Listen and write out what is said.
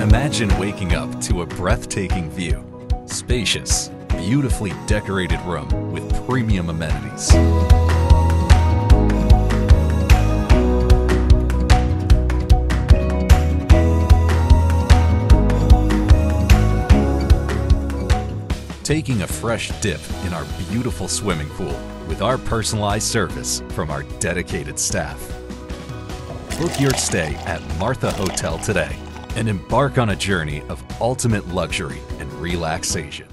Imagine waking up to a breathtaking view. Spacious, beautifully decorated room with premium amenities. Taking a fresh dip in our beautiful swimming pool with our personalized service from our dedicated staff. Book your stay at Martha Hotel today and embark on a journey of ultimate luxury and relaxation.